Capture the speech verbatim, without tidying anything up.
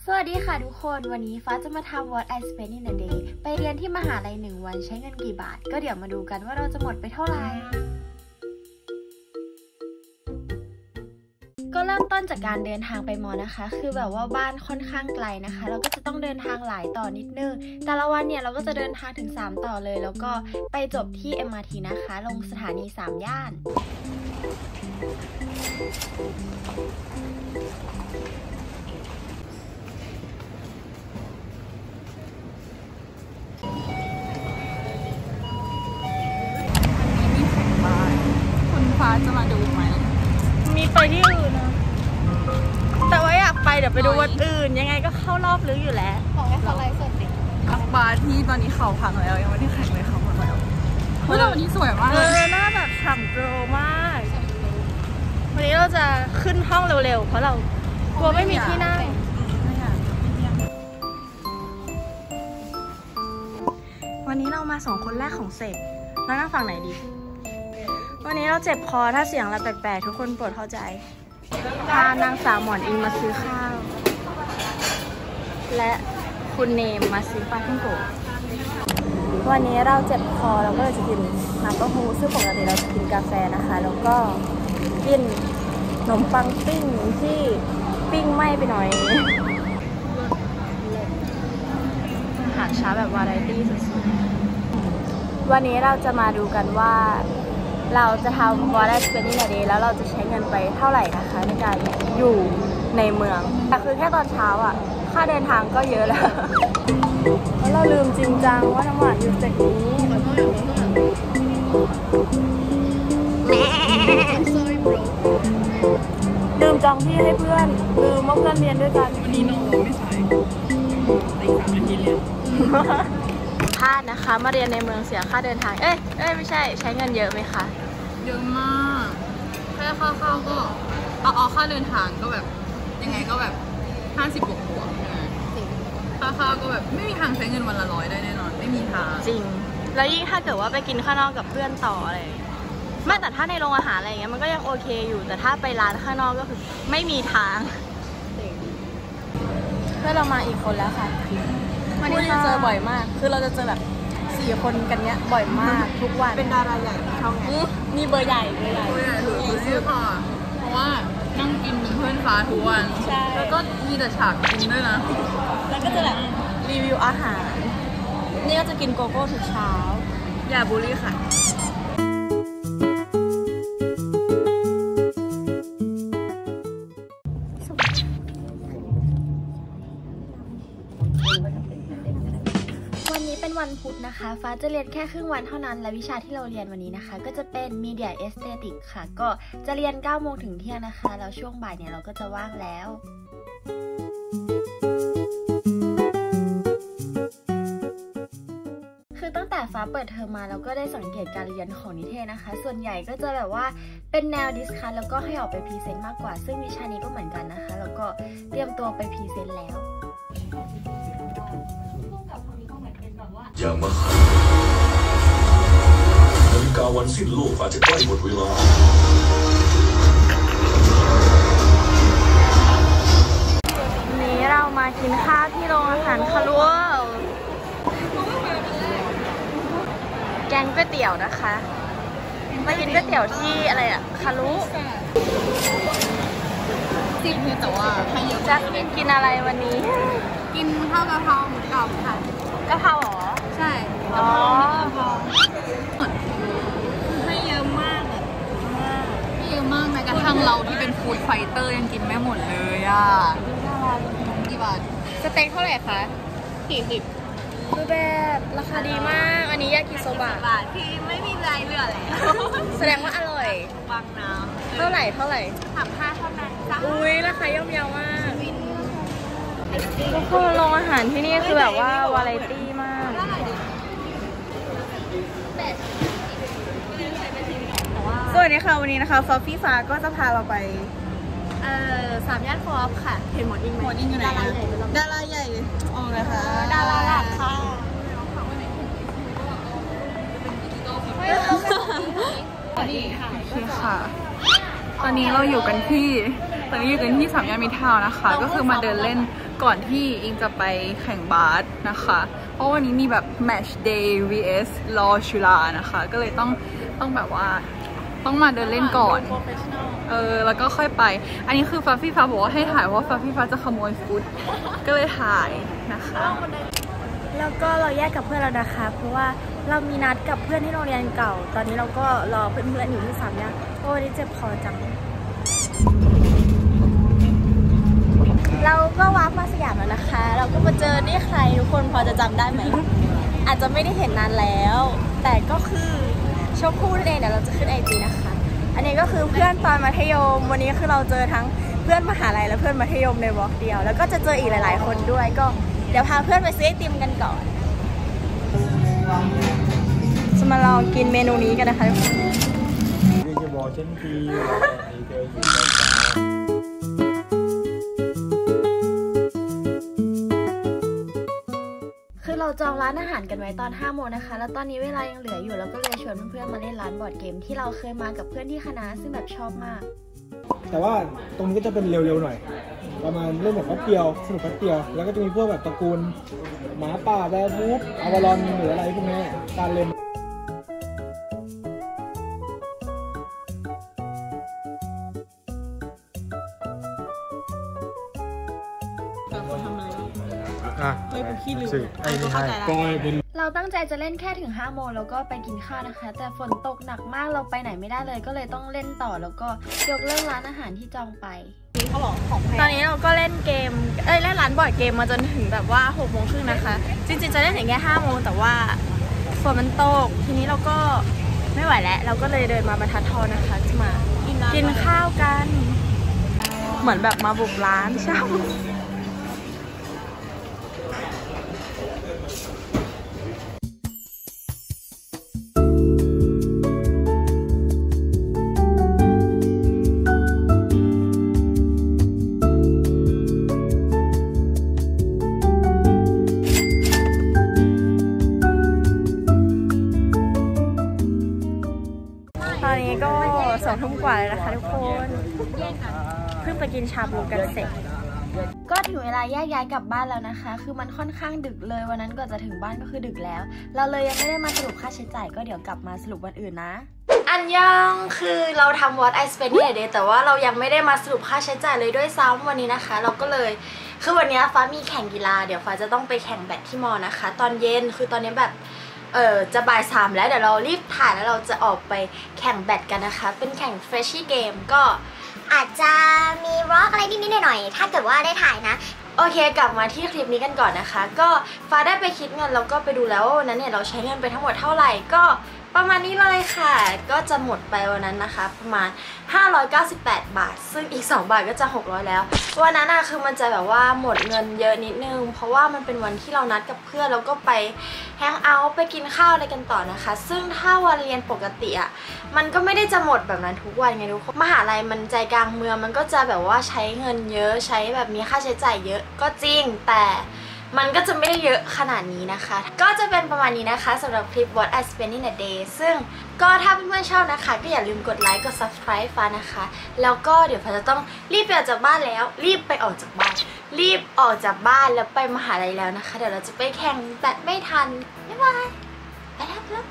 สวัสดีค่ะทุกคนวันนี้ฟ้าจะมาทำ What I Spent in a Day ไปเรียนที่มหาลัยหนึ่งวันใช้เงินกี่บาทก็เดี๋ยวมาดูกันว่าเราจะหมดไปเท่าไหร่ก็เริ่มต้นจากการเดินทางไปมอนะคะคือแบบว่าบ้านค่อนข้างไกลนะคะเราก็จะต้องเดินทางหลายต่อนิดนึงแต่ละวันเนี่ยเราก็จะเดินทางถึงสามต่อเลยแล้วก็ไปจบที่ เอ็ม อาร์ ที นะคะลงสถานีสามย่านฟ้าจะมาดูไหมมีไปที่อื่นนะแต่ว่าอยากไปเดี๋ยวไปดูวันอื่นยังไงก็เข้ารอบลึกอยู่แล้วขอให้เขาไลฟ์สดดินักบาสที่ตอนนี้เขาพังแล้วยังไม่ได้แข่งเลยเขาหมดแล้วเฮ้ยแต่วันนี้สวยมากเลยเออหน้าแบบฉ่ำโกรมากวันนี้เราจะขึ้นห้องเร็วๆเพราะเรากลัวไม่มีที่นั่งวันนี้เรามาสองคนแรกของเสร็จแล้วนั่งฝั่งไหนดีวันนี้เราเจ็บคอถ้าเสียงเราแปลกๆทุกคนโปรดเข้าใจพานางสาวหมอนอิงมาซื้อข้าวและคุณเนมมาซื้อปลาท่องโกะวันนี้เราเจ็บคอเราก็เลยจะกินน้ำเต้าหู้ซึ่งปกติเราจะกินกาแฟนะคะแล้วก็กินขนมปังปิ้งที่ปิ้งไหม้ไปหน่อยอาหารเช้าแบบวาไรตี้สุดๆวันนี้เราจะมาดูกันว่าเราจะทำ What I Spent in a Day แล้วเราจะใช้เงินไปเท่าไหร่นะคะในการอยู่ในเมืองแต่คือแค่ตอนเช้าอ่ะค่าเดินทางก็เยอะแล้วแล้วเราลืมจริงจังว่าน้ำหวานอยู่จากนี้ลืมจองที่ให้เพื่อนลืมว่าเพื่อนเรียนด้วยกันวันนี้น้องไม่ใช่ในสามนาทีเรียนพลาดนะคะมาเรียนในเมืองเสียค่าเดินทางเอ้ยเอ้ยไม่ใช่ใช้เงินเยอะไหมคะเยอะมากแค่ค่าข้าวก็เอาเอาค่าเดินทางก็แบบยังไงก็แบบห้าสิบบวกบวกค่าข้าวก็แบบไม่มีทางใช้เงินวันละร้อยได้แน่นอนไม่มีทางจริงแล้วยิ่งถ้าเกิดว่าไปกินข้างนอกกับเพื่อนต่ออะไรไม่แต่ถ้าในโรงอาหารอะไรเงี้ยมันก็ยังโอเคอยู่แต่ถ้าไปร้านข้างนอกก็คือไม่มีทางเพื่อนเรามาอีกคนแล้วค่ะวันนี้เจอบ่อยมากคือเราจะเจอแบบสี่คนกันเนี้ยบ่อยมากทุกวันเป็นดาราใหญ่ในช่องนี้มีเบอร์ใหญ่เบอร์ใหญ่เบอร์ใหญ่เลยซื้อค่ะเพราะว่านั่งกินเป็นเพื่อนฟ้าทุกวันแล้วก็มีแต่ฉากกินด้วยนะแล้วก็จะแบบรีวิวอาหารนี่ก็จะกินโกโก้ทุกเช้าอย่าบูลลี่ค่ะวันนี้เป็นวันพุธนะคะฟ้าจะเรียนแค่ครึ่งวันเท่านั้นและวิชาที่เราเรียนวันนี้นะคะก็จะเป็น Media Aesthetics ค่ะก็จะเรียนเก้าโมงถึงเที่ยงนะคะแล้วช่วงบ่ายเนี่ยเราก็จะว่างแล้วคือตั้งแต่ฟ้าเปิดเทอมมาเราก็ได้สังเกตการเรียนของนิเทศนะคะส่วนใหญ่ก็จะแบบว่าเป็นแนวดิสคัสแล้วก็ให้ออกไปพรีเซนต์มากกว่าซึ่งวิชานี้ก็เหมือนกันนะคะแล้วก็เตรียมตัวไปพรีเซนต์แล้วอย่ามานาฬิกาวันสิ้นโลกอาจจะใกล้หมดเวลานี้เรามากินข้าวที่โรงอาหารคารัวแกงก๋วยเตี๋ยวนะคะมากินก๋วยเตี๋ยวที่อะไรอะคารุสิบคือแต่ว่าให้เยอะจะกินอะไรวันนี้กินข้าวกะเพราหมูกรอบค่ะกะเพราหรอใช่กะเพรากะเพราให้เยอะมากอะให้เยอะมากแม้กระทั่งเราที่เป็นฟู้ดไฟเตอร์ยังกินไม่หมดเลยอ่ะกี่บาทสเต็กเท่าไหร่คะสี่สิบคือแบบราคาดีมากอันนี้ยากิโซบะบาทที่ไม่มีอะไรเหลือแล้วแสดงว่าอร่อยบางน้ำเท่าไหร่เท่าไหร่สามห้าเท่านั้นจ้ะอุ้ยราคาย่อมเยาวมากทุกคนโรงอาหารที่นี่คือแบบว่าวาไรตี้มากสวัสดีค่ะวันนี้นะคะฟอฟฟี่ฟ้าก็จะพาเราไปเอ่อสามย่านโคออฟค่ะเห็นหมดยิ่งไหมหมดยิ่งอยู่ไหนดาราใหญ่อ๋อเลยค่ะดาราหลักค่ะนี่ค่ะตอนนี้เราอยู่กันที่ตอนนี้อยู่กันที่สามย่านมิตรทาวน์นะคะก็คือมาเดินเล่นก่อนที่อิงจะไปแข่งบาสนะคะเพราะวันนี้มีแบบ Match Day วี เอส รอชุฬานะคะก็เลยต้องต้องแบบว่าต้องมาเดินเล่นก่อนเออแล้วก็ค่อยไปอันนี้คือฟ้าฟี่ฟ้าบอกว่าให้ถ่ายเพราะว่าฟ้าฟี่ฟ้าจะขโมยฟุตก็เลยถ่ายนะคะแล้วก็เราแยกกับเพื่อนแล้วนะคะเพราะว่าเรามีนัดกับเพื่อนที่โรงเรียนเก่าตอนนี้เราก็รอเพื่อนๆอยู่ที่สามย่านโอ้ยนี่เจ็บคอจังเราก็ว้ามาสยามแล้วนะคะเราก็มาเจอนี่ใครทุกคนพอจะจำได้ไหม อาจจะไม่ได้เห็นนานแล้วแต่ก็คือชมพู่นั่นเองเดี๋ยวเราจะขึ้นไอจีนะคะอันนี้ก็คือเพื่อนตอนมัธยมวันนี้คือเราเจอทั้งเพื่อนมหาลัยและเพื่อนมัธยมในบล็อกเดียวแล้วก็จะเจออีกหลายๆคนด้วยก็เดี๋ยวพาเพื่อนไปซื้อไอติมกันก่อนจะมาลองกินเมนูนี้กันนะคะทุกคนจะบอกฉันทีคือเราจองร้านอาหารกันไว้ตอนห้าโมงนะคะแล้วตอนนี้เวลายังเหลืออยู่เราก็เลยชวนเพื่อนๆมาเล่นร้านบอร์ดเกมที่เราเคยมากับเพื่อนที่คณะซึ่งแบบชอบมากแต่ว่าตรงนี้ก็จะเป็นเร็วๆหน่อยประมาณเล่นแบบแป๊บเดียวสนุกแป๊บเดียวแล้วก็จะมีพวกแบบตระกูลหมาป่าแวร์วูฟอวารอนหรืออะไรพวกนี้การเล่นเราตั้งใจจะเล่นแค่ถึงห้าโมงแล้วก็ไปกินข้าวนะคะแต่ฝนตกหนักมากเราไปไหนไม่ได้เลยก็เลยต้องเล่นต่อแล้วก็ยกเลิกร้านอาหารที่จองไปตอนนี้เราก็เล่นเกมเอ้ยเล่นร้านบอร์ดเกมมาจนถึงแบบว่าหกโมงครึ่งนะคะจริงๆจะเล่นถึงแค่ห้าโมงแต่ว่าฝนมันตกทีนี้เราก็ไม่ไหวแล้วเราก็เลยเดินมาบรรทัดทองนะคะจะมากินข้าวกันเหมือนแบบมาบุกร้านใช่สองทุ่มกว่าเลยนะคะทุกคนเพิ่งไปกินชาบูกันเสร็จก็ถึงเวลาแยกย้ายกลับบ้านแล้วนะคะคือมันค่อนข้างดึกเลยวันนั้นก่อนจะถึงบ้านก็คือดึกแล้วเราเลยยังไม่ได้มาสรุปค่าใช้จ่ายก็เดี๋ยวกลับมาสรุปวันอื่นนะอันยังคือเราทำ What I Spend in a Day แต่ว่าเรายังไม่ได้มาสรุปค่าใช้จ่ายเลยด้วยซ้ำวันนี้นะคะเราก็เลยคือวันนี้ฟ้ามีแข่งกีฬาเดี๋ยวฟ้าจะต้องไปแข่งแบดที่มอนะคะตอนเย็นคือตอนนี้แบบเออจะบ่ายสามแล้วเดี๋ยวเรารีบถ่ายแล้วเราจะออกไปแข่งแบดกันนะคะเป็นแข่ง Freshie Game ก็อาจจะมีวอล์กอะไรนิดๆหน่อยๆถ้าเกิดว่าได้ถ่ายนะโอเคกลับมาที่คลิปนี้กันก่อนนะคะก็ฟ้าได้ไปคิดเงินแล้วก็ไปดูแล้วว่าวันนั้นเนี่ยเราใช้เงินไปทั้งหมดเท่าไหร่ก็ประมาณนี้เลยค่ะก็จะหมดไปวันนั้นนะคะประมาณห้าร้อยเก้าสิบแปดบาทซึ่งอีกสองบาทก็จะหกร้อยแล้ววันนั้นอะคือมันจะแบบว่าหมดเงินเยอะนิดนึงเพราะว่ามันเป็นวันที่เรานัดกับเพื่อนแล้วก็ไปแฮงเอาท์ไปกินข้าวอะไรกันต่อนะคะซึ่งถ้าวันเรียนปกติอะมันก็ไม่ได้จะหมดแบบนั้นทุกวันไงทุกคนมหาลัยมันใจกลางเมืองมันก็จะแบบว่าใช้เงินเยอะใช้แบบมีค่าใช้จ่ายเยอะก็จริงแต่มันก็จะไม่ได้เยอะขนาดนี้นะคะก็จะเป็นประมาณนี้นะคะสำหรับคลิป What I Spend in a Day ซึ่งก็ถ้าเพื่อนๆชอบนะคะก็อย่าลืมกดไลค์กด ซับสไครบ์ ฟ้านะคะแล้วก็เดี๋ยวฟ้าจะต้องรีบไปออกจากบ้านแล้วรีบไปออกจากบ้านรีบออกจากบ้านแล้วไปมหาลัยแล้วนะคะเดี๋ยวเราจะไปแข่งแบดไม่ทันบ๊ายบายไปแล้ว